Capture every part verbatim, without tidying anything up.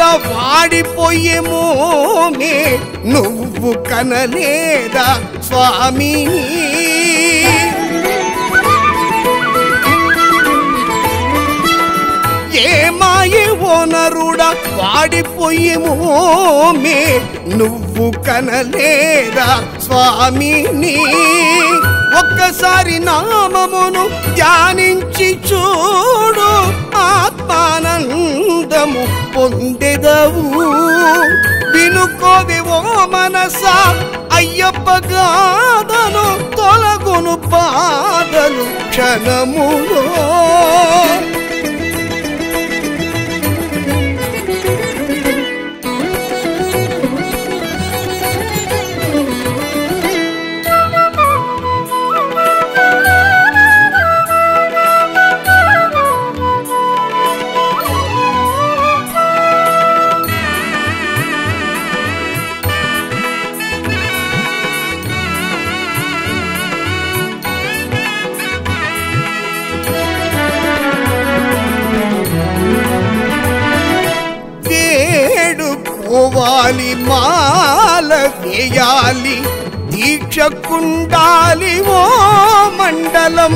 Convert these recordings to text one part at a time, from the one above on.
ఓనరుడా వాడిపోయేమో మే నువ్వు కనలేదా స్వామి ఏమాయే ఓనరుడా వాడిపోయేమో మే నువ్వు కనలేదా స్వామిని ఒక్కసారి నామమును ధ్యానించి చూడు ఆత్మానందము పొందెదవు వినుకోవి ఓ మనసా అయ్యప్ప గాథను తొలగును బాధలు క్షణములో వేడుకోవాలి మాల వేయాలి దీక్షకుండాలి ఓ మండలం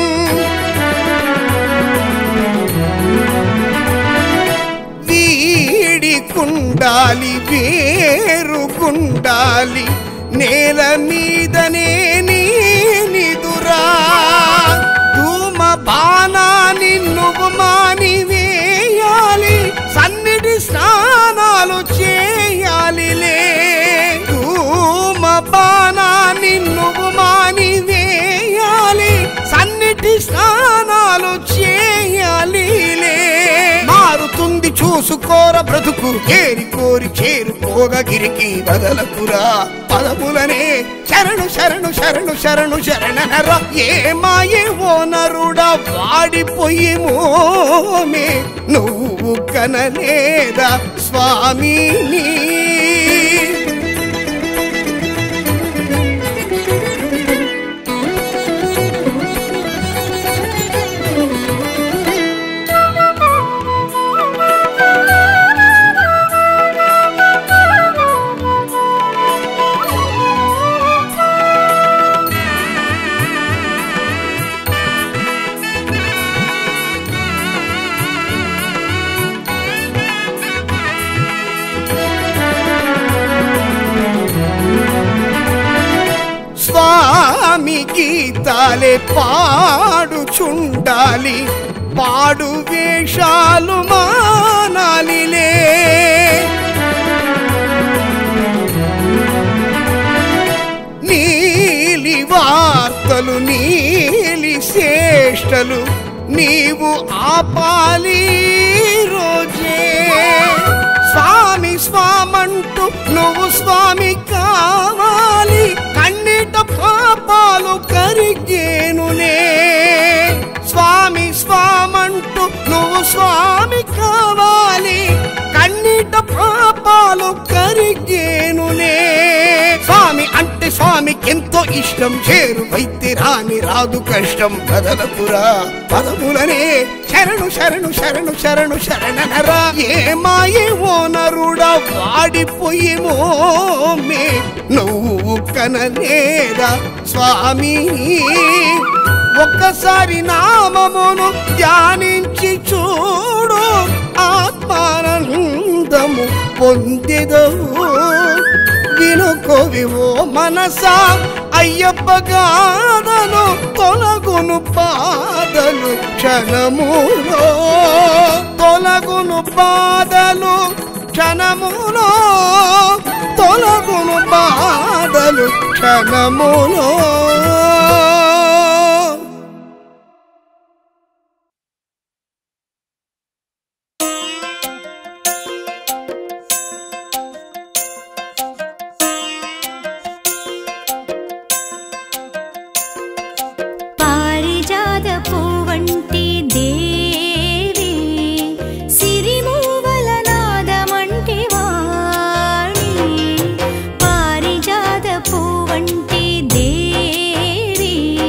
వీడికుండాలి వేరుకుండాలి నేల మీదనే నీ నిదురా ధూమ బాణాన్ని నువ్వు మాని వేయాలి సన్నిధి స్నానాలు చేయాలిలే ధూమ బాణాన్ని నువ్వు మాని వేయాలి సన్నిధి స్నానాలు చేయాలిలే మారుతుంది చూసుకోర బ్రతుకు ఏరి కోరి చేరుకోగా గిరికి వదలకురా పదములనే శరణు శరణు శరణు శరణు శరణనరా ఏమాయే ఓనరుడా వాడిపోయేమో మే నువ్వు కనలేదా స్వామిని స్వామి గీతాలే పాడుచుండాలి పాడు వేషాలు మానాలిలే నీలి వార్తలు నీలి శ్రేష్టలు నీవు ఆపాలి రోజే స్వామి స్వామంటూ నువ్వు స్వామి కావాలి కన్నీట పాపాలు కరిగేనులే స్వామి స్వామంటూ నువ్వు స్వామి కావాలి కన్నీట పాపాలు కరిగేనులే స్వామి అంటే స్వామికి ఎంతో ఇష్టం చేరువైతే రాని రాదు కష్టం కదలకురా పదములనే శరణు శరణు శరణు శరణు శరణనరా ఏమాయే ఓనరుడా వాడిపోయేమో మే నువ్వు కనలేదా స్వామి ఒక్కసారి నామమును ధ్యానించి చూడు ఆత్మానందము పొందెదవు వినుకోవి ఓ మనసా అయ్యప్ప గాథను తొలగును బాధలు క్షణములో తొలగును బాధలు క్షణములో తొలగును బాధలు క్షణములో పారిజాత పూవంటి దేవి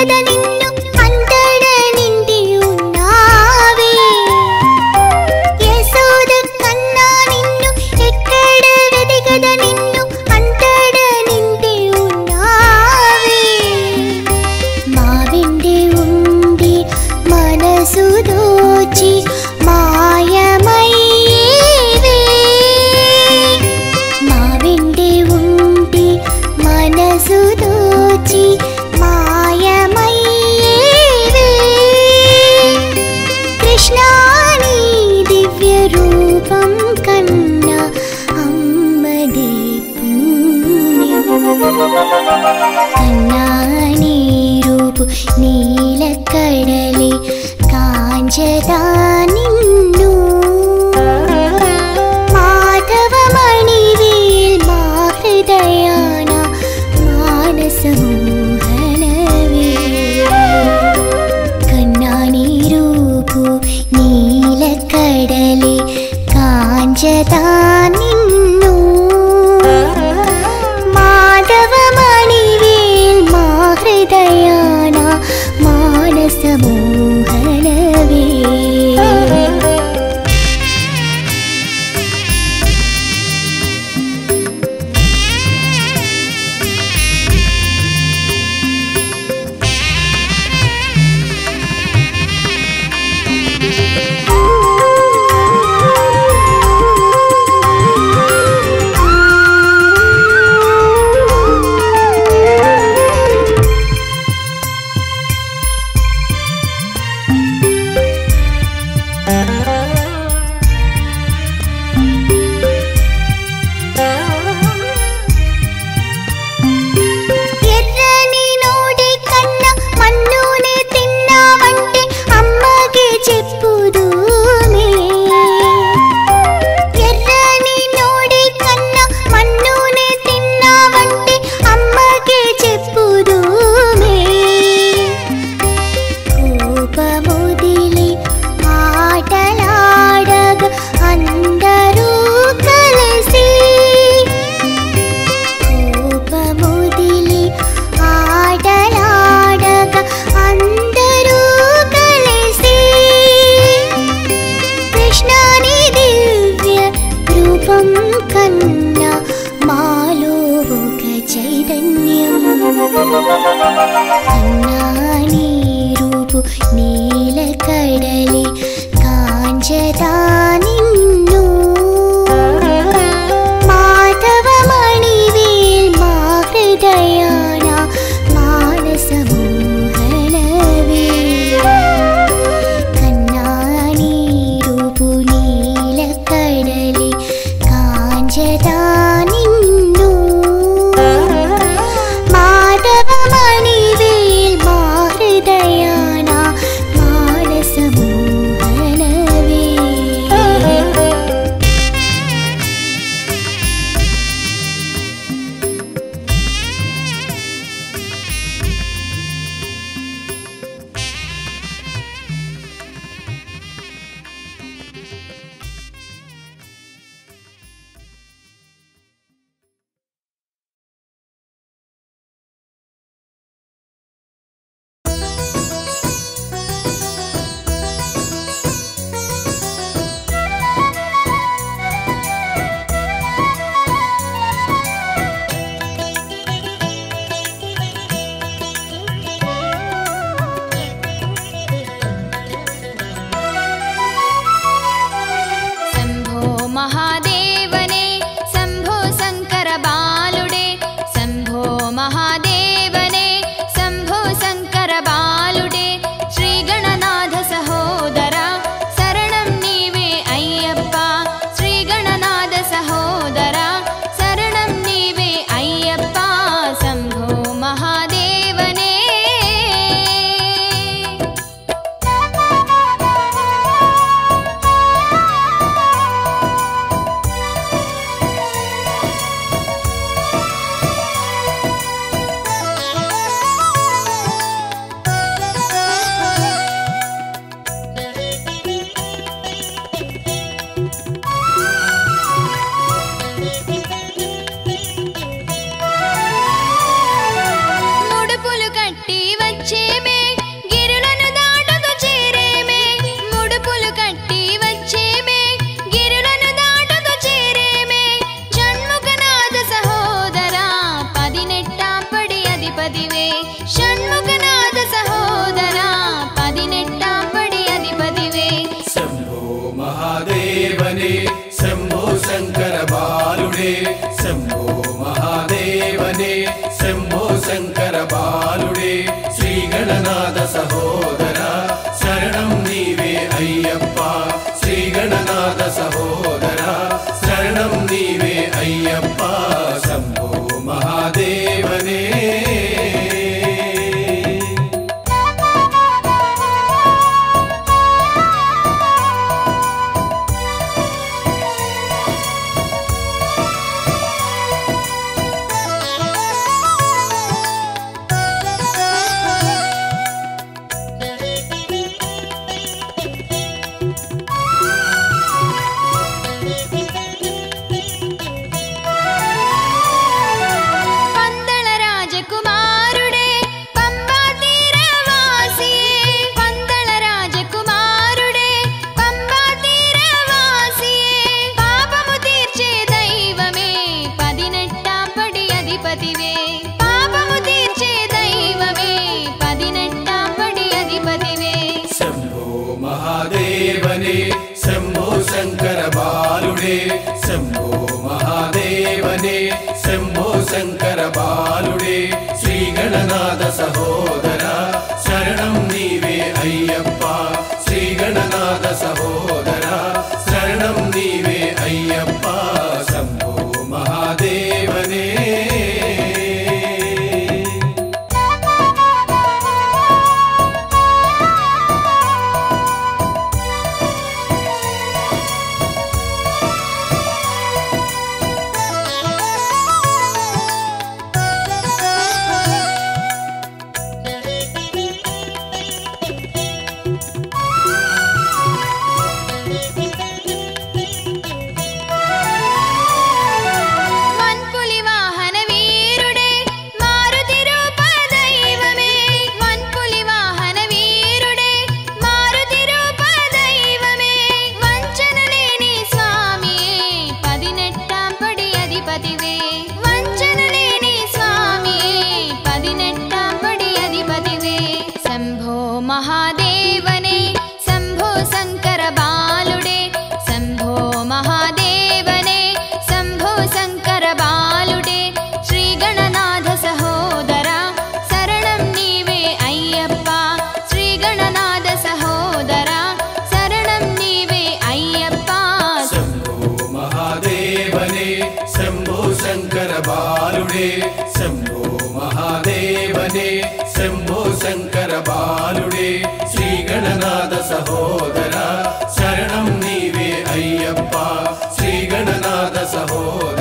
కన్నాని రూపు నీలకడలి కాంచదా నిన్ను మాధవమణివేల్ మా హృదయాన మానస మోహనవే కన్నాని రూపు నీలకడలి కాంచదా నిన్ను మాధవమణివేల్ మా హృదయాన మానస మోహనవే కన్నాని రూపు నీలకడలి కాంచదా నిన్ను మాధవమణివేల్ మా హృదయాన మానస మోహనవే కన్నాని రూపు నీలకడలి కాంచదా నిన్ను మాధవమణి శంభో శంకర బాలుడే శ్రీ గణనాథ సహోదర శరణం నీవే అయ్యప్ప శ్రీ గణనాథ సహోదర శరణం నీవే అయ్యప్ప శంభో మహాదేవనే శంభో శంకర బాలుడే శంభో మహాదేవనే శంభో శంకర బాలుడే శ్రీ గణనాథ సహోదర శరణం నీవే అయ్యప్ప శ్రీ గణనాథ సహోదర శరణం నీవే అయ్యప్ప శంభో మహాదేవనే మహాదేవనే శంభో శంకర బాలుడే శంభో మహాదేవనే శంభో శంకర బాలుడే శ్రీ గణనాథ సహోదర శరణం నీవే అయ్యప్ప శ్రీ గణనాథ సహోదర శరణం నీవే అయ్యప్ప శంభో మహాదేవనే శంభో శంకర బాలుడే శంభో మహాదేవనే శంభో శంకర బాలుడే శ్రీ గణనాథ సహోదర శరణం నీవే అయ్యప్ప శ్రీ గణనాథ సహోదర